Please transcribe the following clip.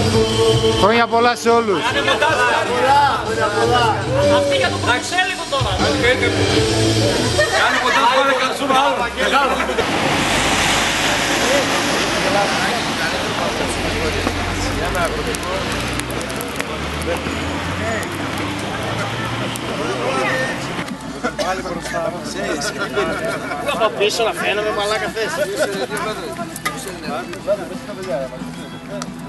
Χρόνια πολλά σε όλους. Αυτή για το Βρυξέλλικο τώρα. Κάνε κοντά πάλι κατσούμα άλλο. Πάλι μπροστά μας. Από πίσω να φαίνομαι μαλάκα θέση.